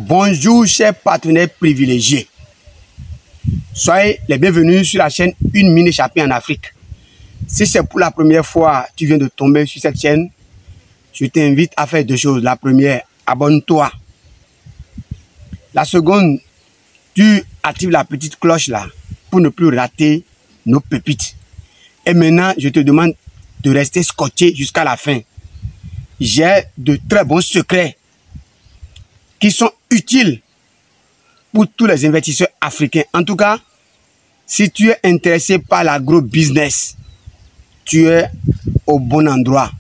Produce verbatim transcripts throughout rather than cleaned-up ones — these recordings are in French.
Bonjour chers partenaires privilégiés. Soyez les bienvenus sur la chaîne Une mine échappée en Afrique. Si c'est pour la première fois que tu viens de tomber sur cette chaîne, je t'invite à faire deux choses. La première, abonne-toi. La seconde, tu actives la petite cloche là pour ne plus rater nos pépites. Et maintenant, je te demande de rester scotché jusqu'à la fin. J'ai de très bons secrets qui sont utiles pour tous les investisseurs africains. En tout cas, si tu es intéressé par l'agro-business, tu es au bon endroit.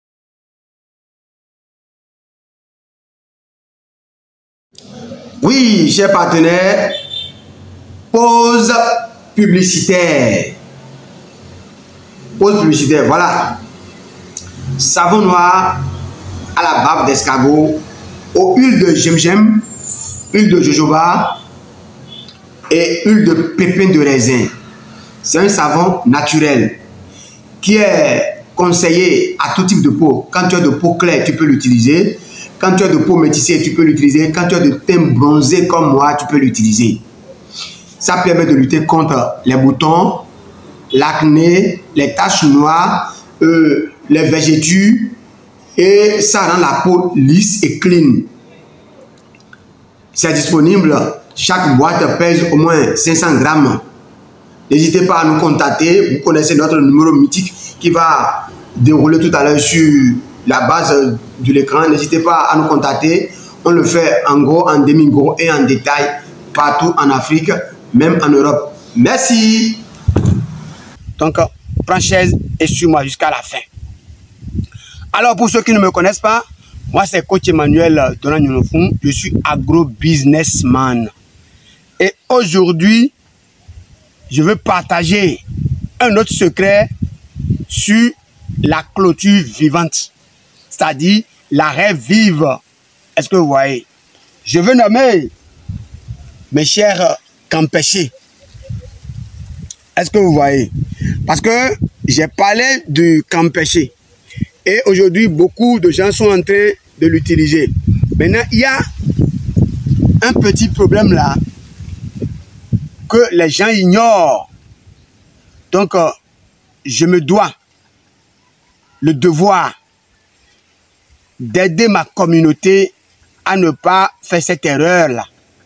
Oui, chers partenaires, pause publicitaire. Pause publicitaire, voilà. Savon noir à la bave d'escargot, aux huiles de gingembre, huile de jojoba et huile de pépins de raisin. C'est un savon naturel qui est conseillé à tout type de peau. Quand tu as de peau claire, tu peux l'utiliser. Quand tu as de peau métissée, tu peux l'utiliser. Quand tu as de teint bronzé comme moi, tu peux l'utiliser. Ça permet de lutter contre les boutons, l'acné, les taches noires, euh, les végétus, et ça rend la peau lisse et clean. C'est disponible. Chaque boîte pèse au moins cinq cents grammes. N'hésitez pas à nous contacter. Vous connaissez notre numéro mythique qui va dérouler tout à l'heure sur la base de l'écran. N'hésitez pas à nous contacter. On le fait en gros, en demi-gros et en détail partout en Afrique, même en Europe. Merci. Donc, prends chaise et suis-moi jusqu'à la fin. Alors, pour ceux qui ne me connaissent pas, moi, c'est coach Emmanuel Donagnonofoun. Je suis agro-businessman. Et aujourd'hui, je veux partager un autre secret sur la clôture vivante. C'est-à-dire l'arrêt vive. Est-ce que vous voyez? Je veux nommer mes chers campéchés. Est-ce que vous voyez? Parce que j'ai parlé du campéché. Et aujourd'hui, beaucoup de gens sont en train de l'utiliser. Maintenant, il y a un petit problème là que les gens ignorent. Donc, euh, je me dois le devoir d'aider ma communauté à ne pas faire cette erreur-là.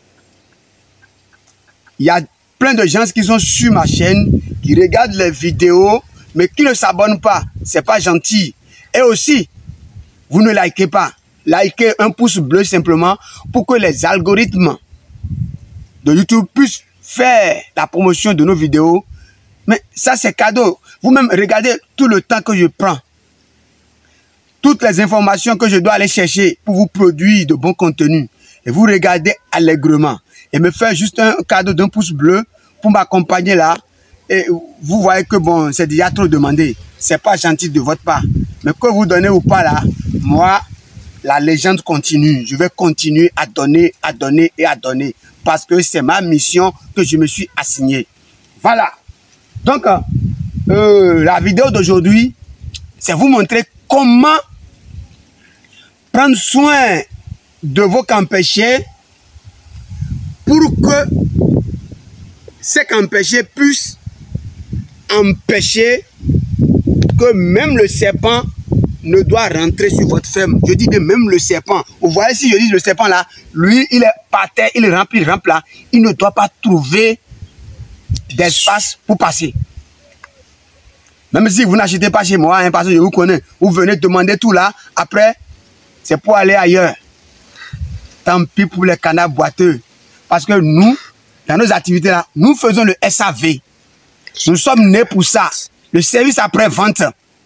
Il y a plein de gens qui sont sur ma chaîne, qui regardent les vidéos, mais qui ne s'abonnent pas. C'est pas gentil. Et aussi, vous ne likez pas. Likez un pouce bleu simplement pour que les algorithmes de YouTube puissent faire la promotion de nos vidéos. Mais ça, c'est cadeau. Vous-même, regardez tout le temps que je prends. Toutes les informations que je dois aller chercher pour vous produire de bons contenus. Et vous regardez allègrement. Et me faire juste un cadeau d'un pouce bleu pour m'accompagner là. Et vous voyez que bon, c'est déjà trop demandé. C'est pas gentil de votre part. Mais que vous donnez ou pas là, moi, la légende continue. Je vais continuer à donner, à donner et à donner. Parce que c'est ma mission que je me suis assignée. Voilà. Donc, euh, la vidéo d'aujourd'hui, c'est vous montrer comment prendre soin de vos campéchés pour que ces campéchés puissent empêcher que même le serpent ne doit rentrer sur votre ferme. Je dis bien même le serpent. Vous voyez, si je dis le serpent là, lui, il est par terre, il rampe, il rampe là. Il ne doit pas trouver d'espace pour passer. Même si vous n'achetez pas chez moi, hein, parce que je vous connais, vous venez demander tout là, après, c'est pour aller ailleurs. Tant pis pour les canards boiteux. Parce que nous, dans nos activités là, nous faisons le S A V. Nous sommes nés pour ça. Le service après-vente.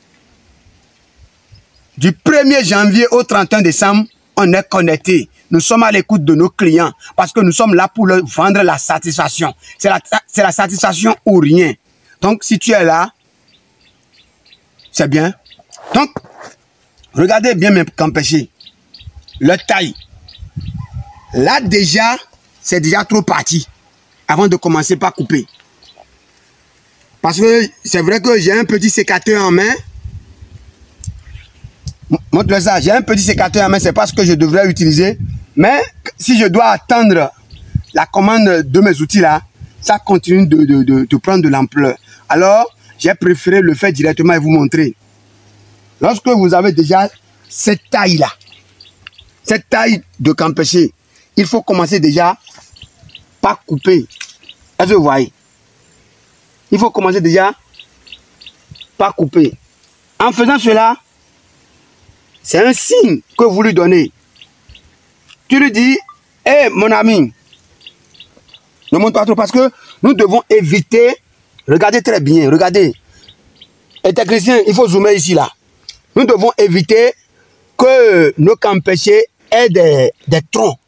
Du premier janvier au trente et un décembre, on est connecté. Nous sommes à l'écoute de nos clients parce que nous sommes là pour leur vendre la satisfaction. C'est la, c'est la satisfaction ou rien. Donc, si tu es là, c'est bien. Donc, regardez bien mes campéchés. Le taille. Là, déjà, c'est déjà trop parti avant de commencer par couper. Parce que c'est vrai que j'ai un petit sécateur en main. Montre-le ça. J'ai un petit sécateur en main. C'est pas ce que je devrais utiliser. Mais si je dois attendre la commande de mes outils là, ça continue de, de, de, de prendre de l'ampleur. Alors, j'ai préféré le faire directement et vous montrer. Lorsque vous avez déjà cette taille-là, cette taille de camp pêché, il faut commencer déjà par couper. Est-ce que vous voyez? Il faut commencer déjà par couper. En faisant cela, c'est un signe que vous lui donnez. Tu lui dis, hé hey, mon ami, ne monte pas trop parce que nous devons éviter, regardez très bien, regardez. Et technicien, il faut zoomer ici là. Nous devons éviter que nos camps pêchés aient des, des troncs.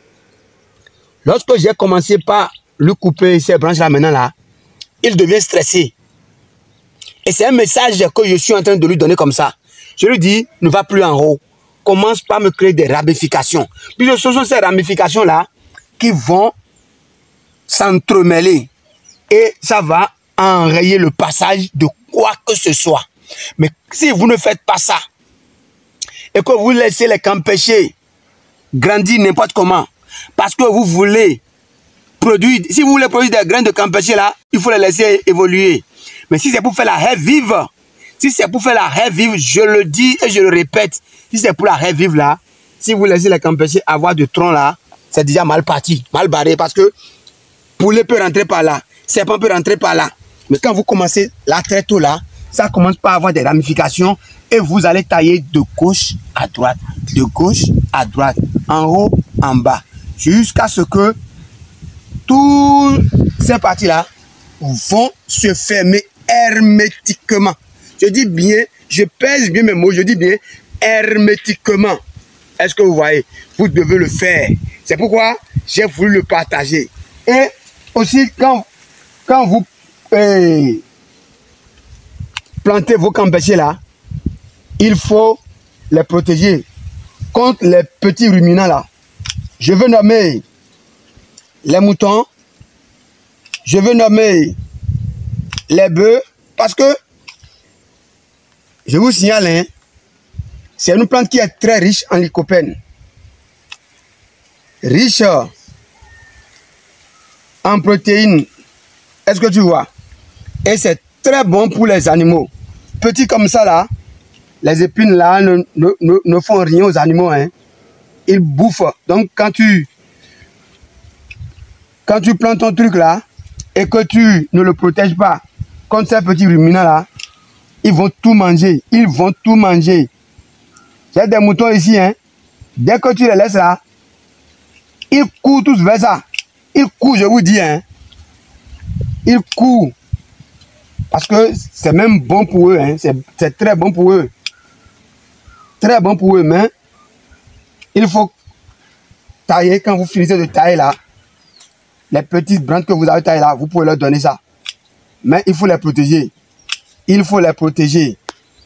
Lorsque j'ai commencé par lui couper ces branches là maintenant là, il devient stressé. Et c'est un message que je suis en train de lui donner comme ça. Je lui dis, ne va plus en haut. Commence par me créer des ramifications. Puis ce sont ces ramifications là qui vont s'entremêler. Et ça va enrayer le passage de quoi que ce soit. Mais si vous ne faites pas ça, et que vous laissez les camps pêchés grandir n'importe comment, parce que vous voulez produire, si vous voulez produire des graines de camp pêché là, il faut les laisser évoluer. Mais si c'est pour faire la haie vive, si c'est pour faire la haie vive, je le dis et je le répète, si c'est pour la haie vive là, si vous laissez les camps pêchés avoir de tronc là, c'est déjà mal parti, mal barré, parce que poulet peut rentrer par là, serpent peut rentrer par là. Mais quand vous commencez là très tôt là, ça commence par avoir des ramifications et vous allez tailler de gauche à droite, de gauche à droite, en haut, en bas, jusqu'à ce que toutes ces parties-là vont se fermer hermétiquement. Je dis bien, je pèse bien mes mots, je dis bien hermétiquement. Est-ce que vous voyez? Vous devez le faire. C'est pourquoi j'ai voulu le partager. Et aussi, quand, quand vous eh, plantez vos camps pêchés là, il faut les protéger contre les petits ruminants là. Je veux nommer les moutons, je veux nommer les bœufs, parce que, je vous signale, hein, c'est une plante qui est très riche en lycopène, riche en protéines, est-ce que tu vois? Et c'est très bon pour les animaux. Petits comme ça là, les épines là ne, ne, ne, ne font rien aux animaux, hein. Ils bouffent. Donc quand tu quand tu plantes ton truc là et que tu ne le protèges pas contre ces petits ruminants là, ils vont tout manger. Ils vont tout manger. J'ai des moutons ici, hein. Dès que tu les laisses là, ils courent tous vers ça. Ils courent, je vous dis, hein. Ils courent. Parce que c'est même bon pour eux, hein. C'est très bon pour eux. Très bon pour eux, mais il faut tailler, quand vous finissez de tailler là, les petites branches que vous avez taillées là, vous pouvez leur donner ça. Mais il faut les protéger. Il faut les protéger.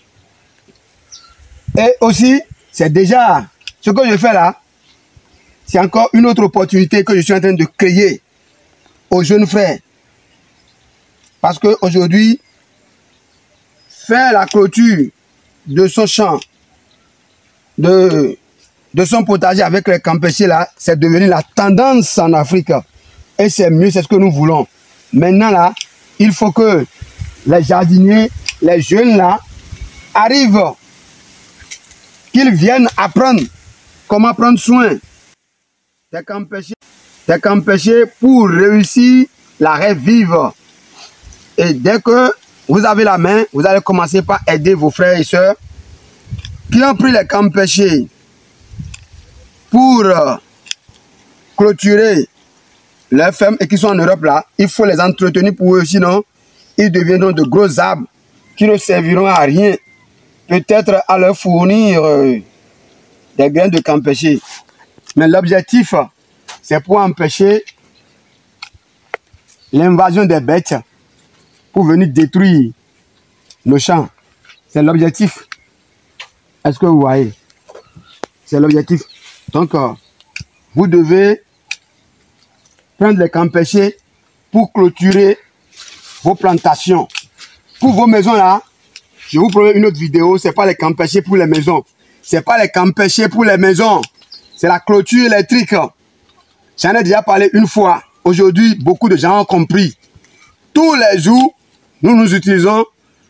Et aussi, c'est déjà, ce que je fais là, c'est encore une autre opportunité que je suis en train de créer aux jeunes frères. Parce qu'aujourd'hui, faire la clôture de son champ, de, de son potager avec les camps pêchés là, c'est devenu la tendance en Afrique. Et c'est mieux, c'est ce que nous voulons. Maintenant là, il faut que les jardiniers, les jeunes là, arrivent, qu'ils viennent apprendre comment prendre soin des camps pêchés, des camps pêchés pour réussir la haie vive. Et dès que vous avez la main, vous allez commencer par aider vos frères et sœurs qui ont pris les camps pêchés pour euh, clôturer leurs fermes et qui sont en Europe là. Il faut les entretenir pour eux, sinon ils deviendront de gros arbres qui ne serviront à rien. Peut-être à leur fournir euh, des graines de camps pêchés. Mais l'objectif, c'est pour empêcher l'invasion des bêtes pour venir détruire nos champs. C'est l'objectif. Est-ce que vous voyez? C'est l'objectif. Donc, euh, vous devez prendre les camps pêchés pour clôturer vos plantations. Pour vos maisons là, je vous promets une autre vidéo, c'est pas les camps pêchés pour les maisons. C'est pas les camps pêchés pour les maisons. c'est la clôture électrique. J'en ai déjà parlé une fois. Aujourd'hui, beaucoup de gens ont compris. Tous les jours, nous nous utilisons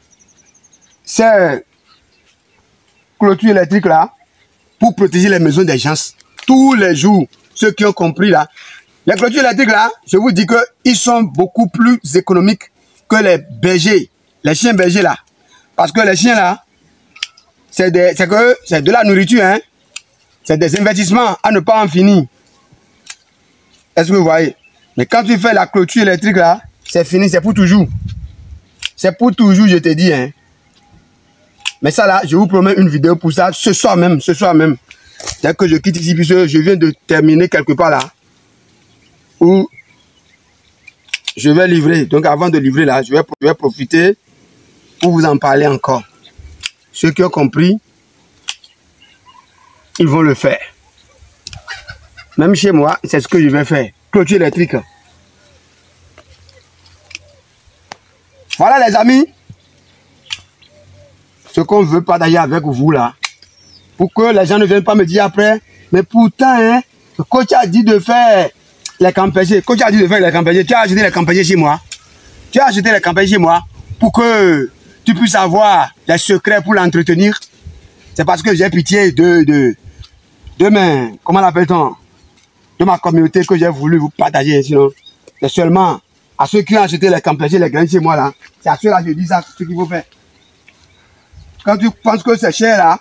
ces clôtures électriques là pour protéger les maisons des gens. Tous les jours, ceux qui ont compris là. Les clôtures électriques là, je vous dis qu'ils sont beaucoup plus économiques que les bergers, les chiens bergers là. Parce que les chiens là, c'est de, de la nourriture, hein. C'est des investissements à ne pas en finir. Est-ce que vous voyez? Mais quand tu fais la clôture électrique là, c'est fini, c'est pour toujours. C'est pour toujours, je te dis, hein. Mais ça là, je vous promets une vidéo pour ça, ce soir même, ce soir même. Dès que je quitte ici, puisque je viens de terminer quelque part là, où je vais livrer. Donc avant de livrer là, je vais, je vais profiter pour vous en parler encore. Ceux qui ont compris, ils vont le faire. Même chez moi, c'est ce que je vais faire. Clôture électrique. Voilà les amis. Ce qu'on veut partager avec vous là. Pour que les gens ne viennent pas me dire après. Mais pourtant, hein, le coach a dit de faire les campagnes. Le coach a dit de faire les campagnes. Tu as acheté les campagnes chez moi. Tu as acheté les campagnes chez moi pour que tu puisses avoir les secrets pour l'entretenir. C'est parce que j'ai pitié de, de, de mes, comment l'appelle-t-on, de ma communauté que j'ai voulu vous partager. Sinon, c'est seulement à ceux qui ont acheté les campagnes, les graines chez moi là. C'est à ceux-là que je dis ça, ce qu'il faut faire. Quand tu penses que c'est cher là,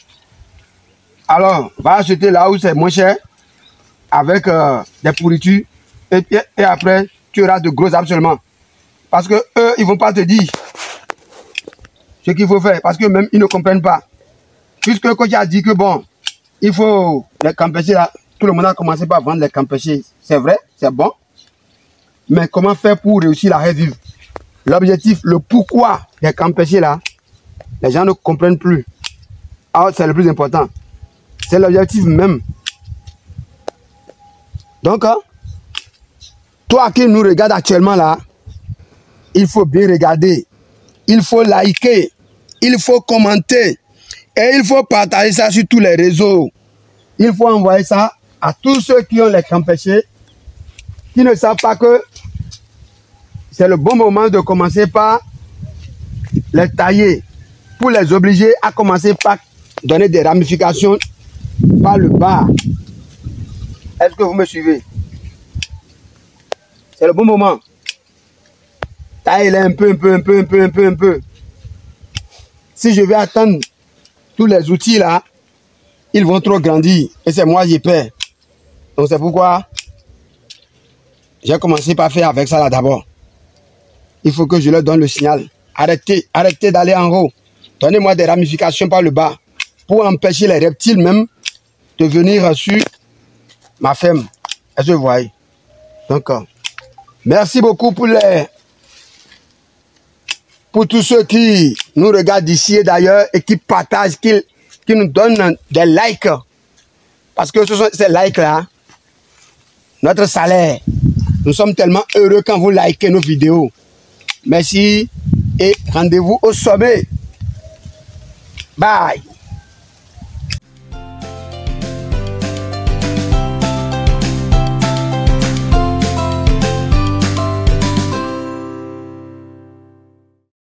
alors va acheter là où c'est moins cher, avec euh, des pourritures, et, et, et après tu auras de gros arbres seulement. Parce que eux, ils vont pas te dire ce qu'il faut faire, parce que même ils ne comprennent pas. Puisque le coach a dit que bon, il faut les campéchés là, tout le monde a commencé par vendre les campéchés. C'est vrai, c'est bon. Mais comment faire pour réussir à revivre? L'objectif, le pourquoi des campéchés là, les gens ne comprennent plus. Alors c'est le plus important. C'est l'objectif même. Donc, hein, toi qui nous regardes actuellement là, il faut bien regarder. Il faut liker. Il faut commenter. Et il faut partager ça sur tous les réseaux. Il faut envoyer ça à tous ceux qui ont les campéchés, qui ne savent pas que c'est le bon moment de commencer par les tailler, pour les obliger à commencer par donner des ramifications par le bas. Est-ce que vous me suivez? C'est le bon moment. Taille-les un peu, un peu, un peu, un peu, un peu, un peu. Si je vais attendre tous les outils là, ils vont trop grandir. Et c'est moi qui perds. Donc c'est pourquoi j'ai commencé par faire avec ça là d'abord. Il faut que je leur donne le signal. Arrêtez, arrêtez d'aller en haut. Donnez-moi des ramifications par le bas pour empêcher les reptiles même de venir sur ma ferme. Est-ce que vous voyez? Donc, euh, merci beaucoup pour les pour tous ceux qui nous regardent d'ici et d'ailleurs et qui partagent, qui, qui nous donnent des likes. Parce que ce sont ces likes-là, notre salaire. Nous sommes tellement heureux quand vous likez nos vidéos. Merci et rendez-vous au sommet. Bye.